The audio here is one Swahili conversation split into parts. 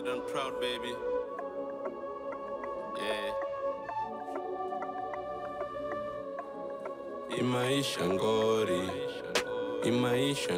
good and proud, baby. Yeah. Imaisha ngori. Imaisha.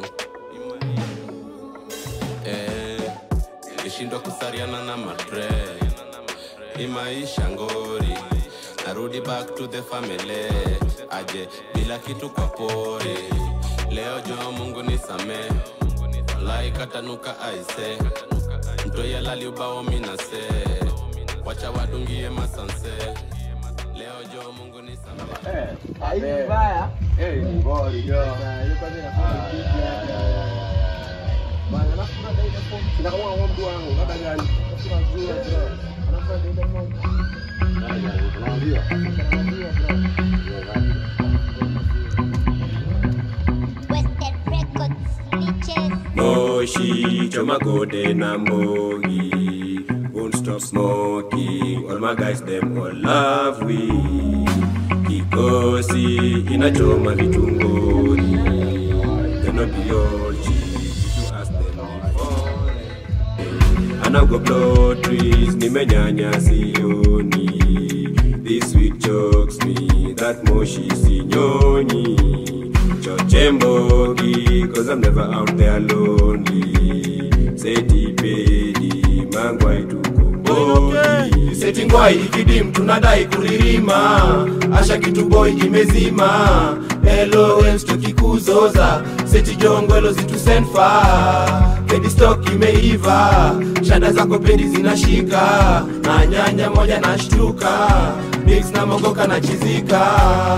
Nishindwa kusariana na madre. Imaisha ngori. Narudi back to the family. Aje bila kitu kwa pori. Leo jo Mungu nisame. Like atanuka aise. Mtoya lali ubao minase. Wacha wadungie masanse. Leo jo Mungu nisame. Virusi Mbaya. Ngori yo. Yuko tena kwa kiki hapa. Bana nafuta dai na form. Sina kama mtu wangu, labda gani? Sina nzuri bro. Anafuta dai na form. Unaambia? Moshi, choma gode na mogi. Won't stop smoking. All my guys, them all love we. Kikosi, inachoma vitungoni. They not be all cheap. You ask them before. I now go blow trees, nimenyanya sioni. This sweet jokes me, that moshi sinyoni. Chochembogi, cause I'm never out there lonely. Seti pedi, mangwai tukombogi. Seti ngwai ikidim, tunadai kuririma. Asha kitu boy kimezima. LOL stoki kuzoza. Seti jongwelo zitu senfa. Pedi stock imeiva. Shada zako pedi zinashika. Na nyanya moja na shtuka. Mix na mogoka na chizika.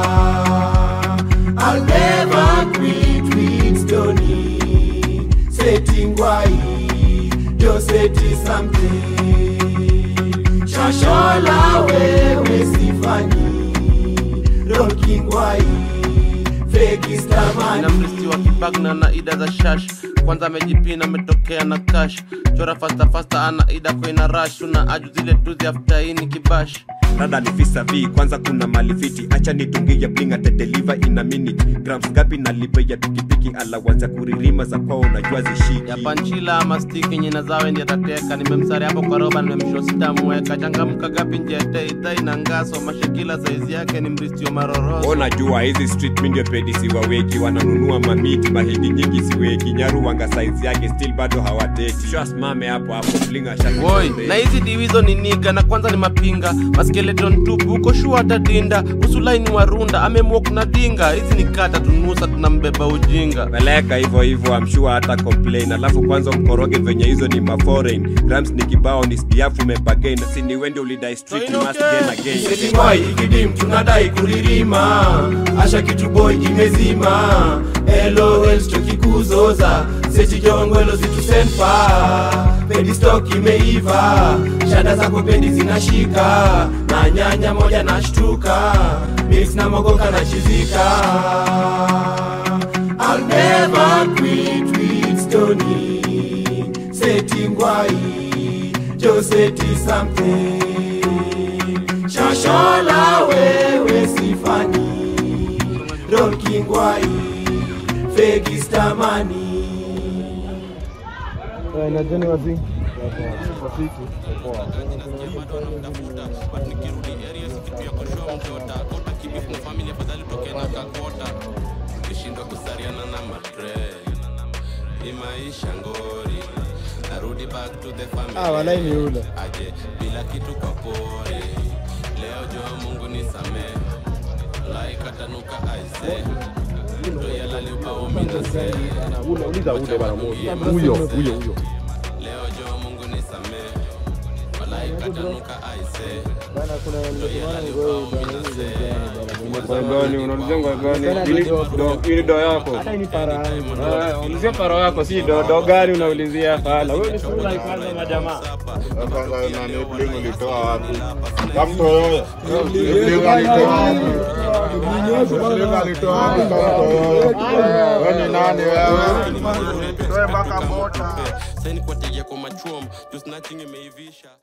I'll never quit with Tony. Seti ngwai, jo seti something. Shashola wewe sifani. Roki ngwai, feki stamani. Namlisti wa kibagna na ida za shash. Kwanza amejipina metokea na cash. Chora fasta ana ida kwa ina rush. Una aju zile tuzi after ini kibash. Rada ni visa V, kwanza kuna malifiti. Acha nitungi ya bling at deliver in a minute. Grams gapi na lipe ya pikipiki. Alawanza kuririma za kwao unajua zishiki. Ya panchila ama stiki nyina zawe ndi atateka. Nimemsari hapo kwa roba nimemsho sita mweka. Changamuka gapi njete itai na ngaso. Mashakila saizi yake ni mristi wa maroroso. Unajua hizi street mindio pedi siwaweki. Wananunua mamiti mahidi nyingi siweki. Nyaru wanga saizi yake still bado hawateki. Shwas mame hapo flinga shaki. Woi, na hizi diwizo ni niga na kwanza ni mapinga. Maskeleton tupu, uko shua atadinda. Usulai ni warunda, amemwok na dinga. Hizi ni kata tunusa tunambeba ujinga. Peleka hivo I'm sure hata complain. Alafu kwanza mkoroge venye hizo ni ma-foreign. Grams ni kibao ni spiafu mepagain. Sini wende ulidai street, you must gain again. Seti ngwai ikidim, tunadai kuririma. Asha kitu boy kimezima. LOL stoki kuzoza. Seti jongwelo zitu senfa. Pedi stock imeiva. Shada zako pedi zinashika. Na nyanya moja na shtuka. Mix na mogoka na chizika. I'll never quit with Tony. Seti ngwai, jo seti something. Shashola wewe sifani. Roki ngwai, feki stamani. Na jeni wazi. Nishindwa kusariana na madre. Imaisha ngori. Narudi back to the family. Walai ni ule. Aje bila kitu kwa pori. Leo jo Mungu nisame. Like atanuka aise. Ndoya lali ubao minase. Uliza ule bana moja. Huyo. Leo jo Mungu nisame. Like atanuka aise. Bana kuna Kwa gani unalizenga gani? Ili do yako. hata ni para. Ulizia paro yako si do gani unaulizia pala. Wewe ni sura kwanza na jamaa. Kwanza na ni bling ulitoa wapi? Kamto yoyo. Bling alitoa wapi? Bling alitoa wapi kamto yoyo? Wewe ni nani wewe? Wewe mpaka bota. Sasa ni kwa tege kwa machuom, just nothing imeivisha.